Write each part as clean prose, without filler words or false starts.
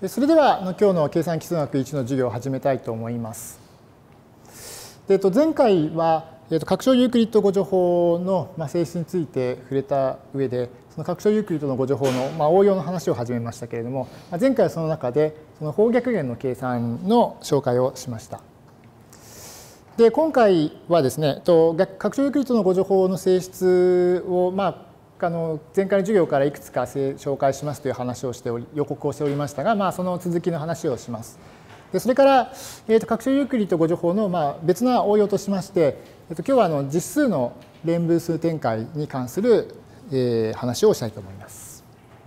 それでは今日の計算基数学1の授業を始めたいと思います。前回は拡張ユークリッド誤助法の性質について触れた上で、その拡張ユークリッドの誤助法の応用の話を始めましたけれども、前回はその中でその方逆弦の計算の紹介をしました。で、今回はですね、拡張ユークリッドの誤助法の性質を前回の授業からいくつか紹介しますという話をして予告をしておりましたが、その続きの話をします。でそれから、拡張ユークリッド誤助法の別な応用としまして、今日は実数の連分数展開に関する話をしたいと思います。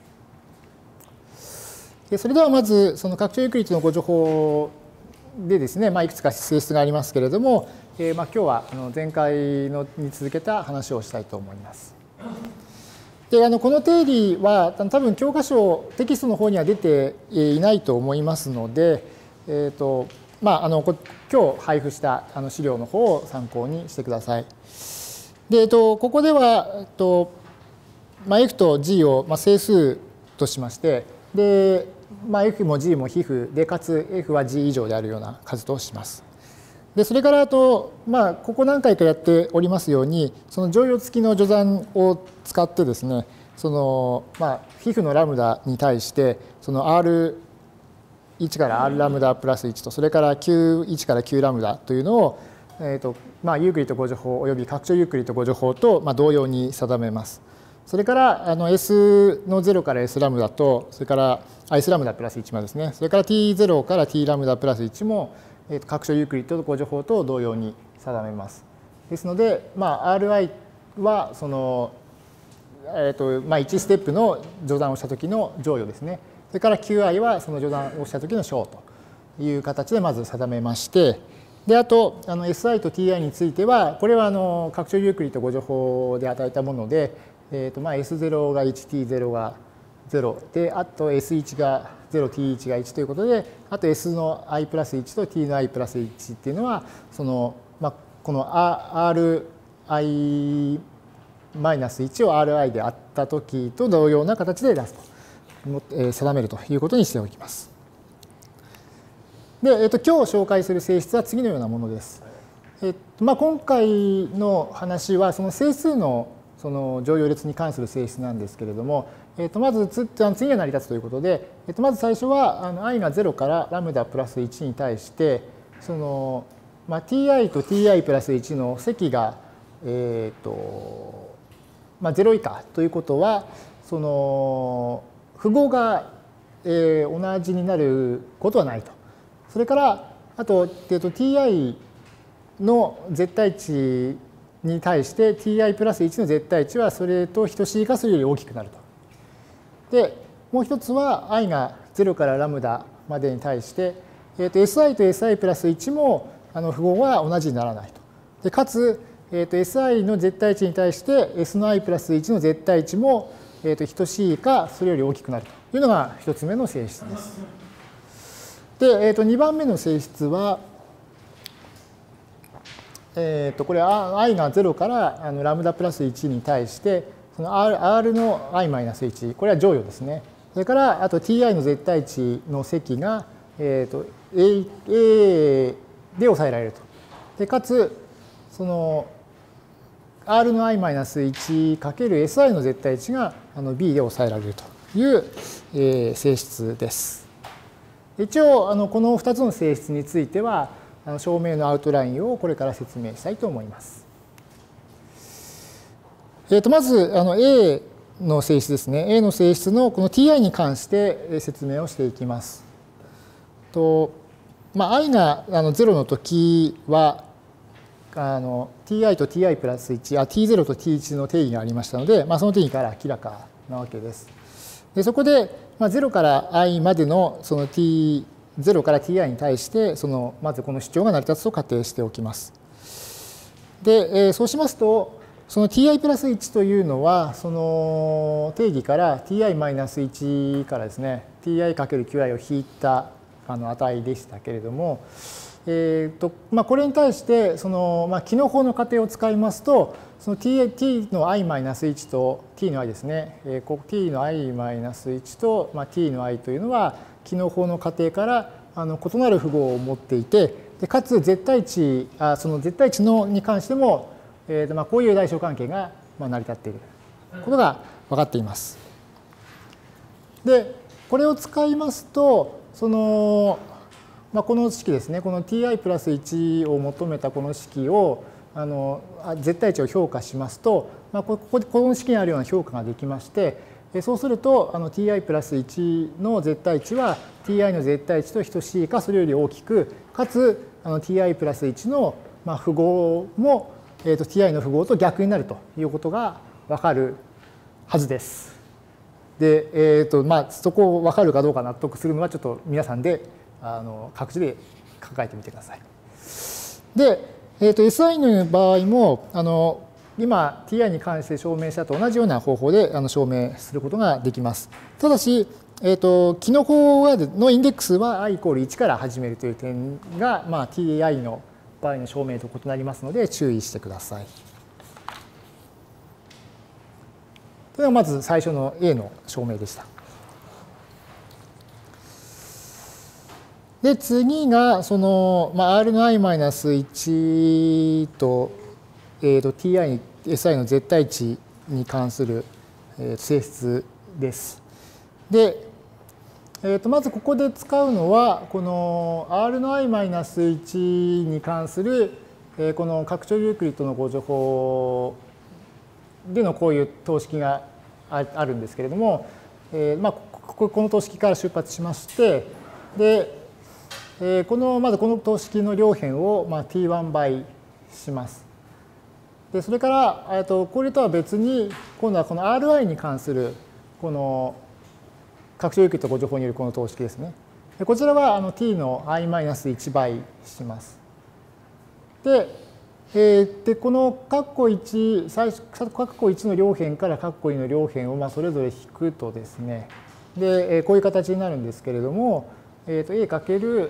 でそれではまず、その拡張ユークリッドの誤助法でですね、いくつか性質がありますけれども、今日は前回のに続けた話をしたいと思います。でこの定理は多分教科書テキストの方には出ていないと思いますので、今日配布した資料の方を参考にしてください。でここではF と G を整数としまして、でF も G も比符で、かつ F は G 以上であるような数とします。でそれからここ何回かやっておりますように、その乗用付きの序算を使ってですね、その比符のラムダに対してその R1 から R ラムダプラス1と、それから Q1 から Q ラムダというのをユークリッド誤助法および拡張ユークリッド誤助法と同様に定めます。それからS の0から S ラムダと、それから S ラムダプラス1までですね、それから T0 から T ラムダプラス1も拡張ユークリッド誤助法と同様に定めます。ですので、Ri はその、1ステップの序断をしたときの乗用ですね。それから Qi はその序断をしたときの小という形でまず定めまして、であとSi と Ti については、これは拡張ユークリッド誤助法で与えたもので、S0 が 1、T0 が0で、あと S1 が0、T1 が1ということで、あと S の i プラス1と T の i プラス1っていうのは、そのこの Ri マイナス1を Ri であったときと同様な形で出すと、定めるということにしておきます。で、今日紹介する性質は次のようなものです。今回の話はその整数のその乗用列に関する性質なんですけれども、まず次が成り立つということで、まず最初はi が0からラムダプラス1に対して、そのti と ti プラス1の積が0以下ということは、その符号が同じになることはないと。それからあとti の絶対値に対して ti プラス1の絶対値はそれと等しいかそれより大きくなると。でもう一つは i が0からラムダまでに対して、si と si プラス1も符号は同じにならないと。でかつ、si の絶対値に対して s の i プラス1の絶対値も等しいかそれより大きくなるというのが1つ目の性質です。で、2番目の性質は、これは i が0からラムダプラス1に対してその R の i-1、これは乗用ですね。それからあと ti の絶対値の積がA で抑えられると。でかつその R の i-1 かける Si の絶対値がB で抑えられるという性質です。一応この2つの性質については証明のアウトラインをこれから説明したいと思います。まずA の性質ですね。A の性質のこの ti に関して説明をしていきます。i が0の時はti と ti プラス1、t0 と t1 の定義がありましたので、その定義から明らかなわけです。でそこで0から i までのその t0 から ti に対してまずこの主張が成り立つと仮定しておきます。でそうしますと、その ti プラス1というのはその定義から ti-1 からですね ti×qi を引いた値でしたけれども、 これに対してその、帰納法の仮定を使いますと、その t の i-1 と t の i ですね、t の i-1 と、t の i というのは、帰納法の仮定から異なる符号を持っていて、でかつ絶対値、その絶対値のに関しても、こういう大小関係が成り立っていることが分かっています。で、これを使いますと、その、この式ですね、この ti プラス1を求めたこの式を、絶対値を評価しますと、この式にあるような評価ができまして、そうするとti プラス1の絶対値は ti の絶対値と等しいかそれより大きく、かつti プラス1の符号もti の符号と逆になるということが分かるはずです。で、そこを分かるかどうか納得するのはちょっと皆さんで各自で考えてみてください。で、SI の場合も今 ti に関して証明したと同じような方法で証明することができます。ただし、帰納法のインデックスは i イコール1から始めるという点が、ti の場合の証明と異なりますので注意してください。それがまず最初の A の証明でした。で、次がその、R の i-1 と、ti、si の絶対値に関する性質です。で、まずここで使うのは、この R の i-1 に関するこの拡張ユークリッドのご助法でのこういう等式があるんですけれども、この等式から出発しまして、で、まずこの等式の両辺をt1 倍します。で、それからこれとは別に今度はこの Ri に関するこの拡張ユークリッドご助法によるこの等式ですね。でこちらはt の i-1 倍します。で、この括弧1の両辺から括弧2の両辺をそれぞれ引くとですね、でこういう形になるんですけれども、a かける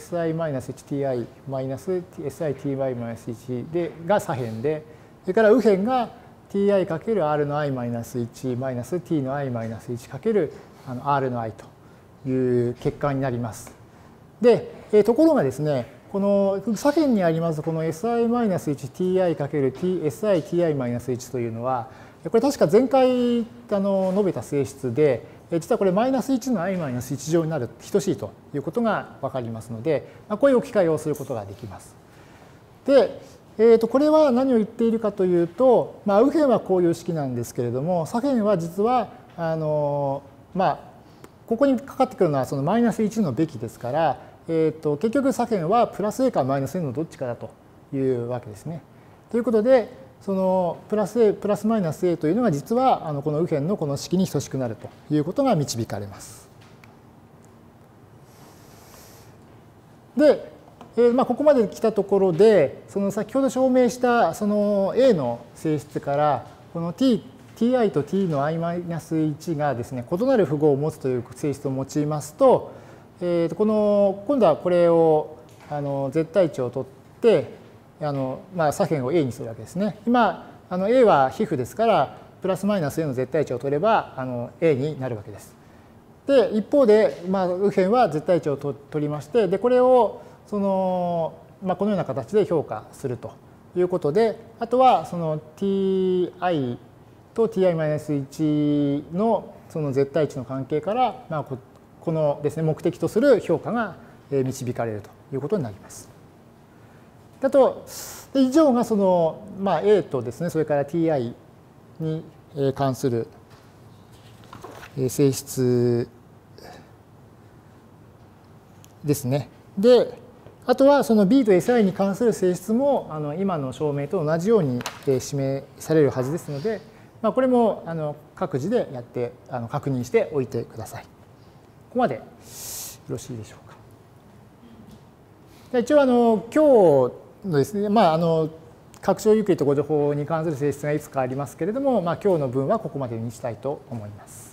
si-ti-siti-1 でが左辺で、それから右辺が ti かける r の i-1 マイナス t の i-1 かけるr の i という結果になります。で、ところがですね、この左辺にありますこの si-1ti かける si-ti-1 というのは、これ確か前回述べた性質で、実はこれマイナス1の i-1 乗になる等しいということが分かりますので、こういう置き換えをすることができます。で、これは何を言っているかというと、右辺はこういう式なんですけれども、左辺は実はここにかかってくるのはそのマイナス1のべきですから、結局左辺はプラス a かマイナス a のどっちかだというわけですね。ということで、そのプラスマイナス a というのが実はこの右辺のこの式に等しくなるということが導かれます。で、ここまで来たところで、その先ほど証明したその a の性質からこの ti と t の i-1 がですね、異なる符号を持つという性質を用いますと、今度はこれを絶対値を取って左辺を a にするわけですね。今a は皮膚ですからプラスマイナス a の絶対値を取ればa になるわけです。で一方で、右辺は絶対値を取りまして、でこれをこのような形で評価するということで、あとはその ti と ti-1 のその絶対値の関係から、このですね、目的とする評価が導かれるということになります。あと、以上がその、A とですね、それから ti に関する性質ですね。で、あとはその B と Si に関する性質も今の証明と同じように示されるはずですので、これも各自でやって確認しておいてください。ここまでよろしいでしょうか。一応今日のですね、拡張ユークリッドご助法に関する性質がいくつかありますけれども、今日の分はここまでにしたいと思います。